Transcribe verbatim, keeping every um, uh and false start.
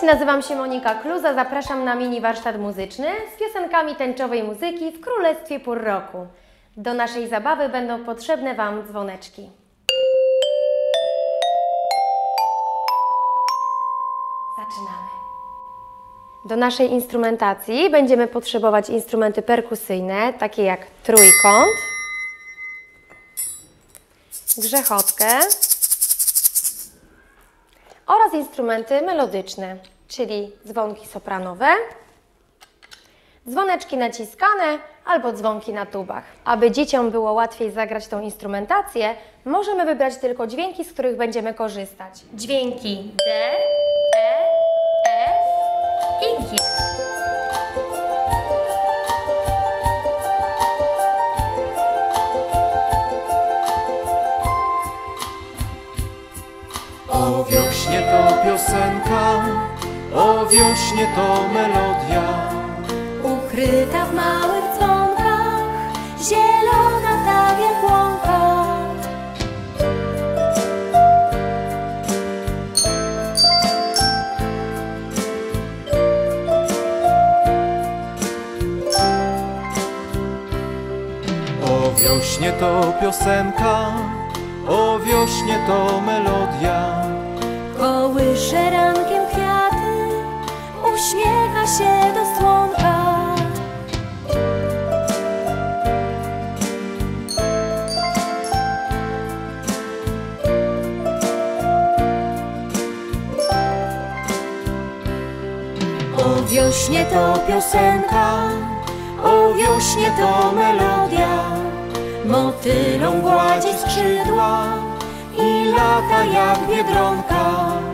Cześć, nazywam się Monika Kluza, zapraszam na mini warsztat muzyczny z piosenkami tęczowej muzyki w Królestwie Pór Roku. Do naszej zabawy będą potrzebne Wam dzwoneczki. Zaczynamy. Do naszej instrumentacji będziemy potrzebować instrumenty perkusyjne, takie jak trójkąt, grzechotkę oraz instrumenty melodyczne, czyli dzwonki sopranowe, dzwoneczki naciskane albo dzwonki na tubach. Aby dzieciom było łatwiej zagrać tą instrumentację, możemy wybrać tylko dźwięki, z których będziemy korzystać. Dźwięki D, E, F i G. O wiośnie to piosenka, o wiośnie to melodia, ukryta w małych dzwonkach, zielona tak jak łąka. o wiośnie to piosenka, o wiośnie to melodia, Kołysze rankiem kwiaty, uśmiecha się do słonka. o wiośnie to piosenka, o wiośnie to melodia, Motylom gładzi skrzydła i lata jak biedronka.